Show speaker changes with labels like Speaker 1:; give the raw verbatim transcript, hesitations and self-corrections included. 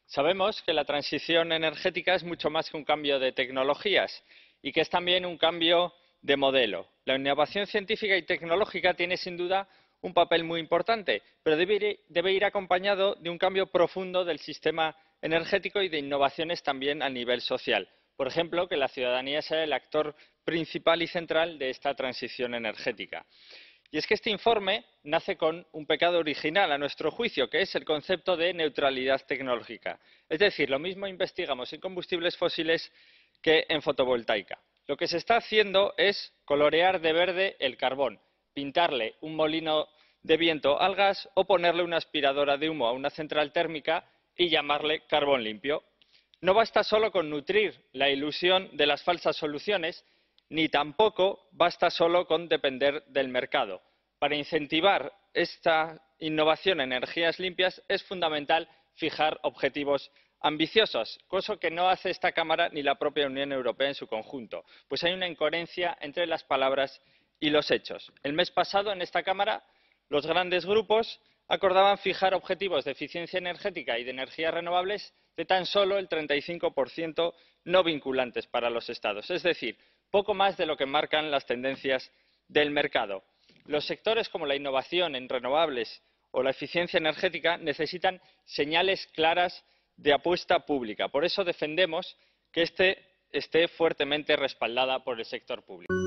Speaker 1: Sabemos que la transición energética es mucho más que un cambio de tecnologías y que es también un cambio de modelo. La innovación científica y tecnológica tiene sin duda un papel muy importante, pero debe ir, debe ir acompañado de un cambio profundo del sistema energético y de innovaciones también a nivel social. Por ejemplo, que la ciudadanía sea el actor principal y central de esta transición energética. Y es que este informe nace con un pecado original, a nuestro juicio, que es el concepto de neutralidad tecnológica. Es decir, lo mismo investigamos en combustibles fósiles que en fotovoltaica. Lo que se está haciendo es colorear de verde el carbón, pintarle un molino de viento al gas o ponerle una aspiradora de humo a una central térmica y llamarle carbón limpio. No basta solo con nutrir la ilusión de las falsas soluciones, ni tampoco basta solo con depender del mercado. Para incentivar esta innovación en energías limpias es fundamental fijar objetivos ambiciosos, cosa que no hace esta Cámara ni la propia Unión Europea en su conjunto, pues hay una incoherencia entre las palabras y los hechos. El mes pasado, en esta Cámara, los grandes grupos acordaban fijar objetivos de eficiencia energética y de energías renovables de tan solo el treinta y cinco por ciento no vinculantes para los Estados, es decir, poco más de lo que marcan las tendencias del mercado. Los sectores como la innovación en renovables o la eficiencia energética necesitan señales claras de apuesta pública. Por eso defendemos que este esté fuertemente respaldada por el sector público.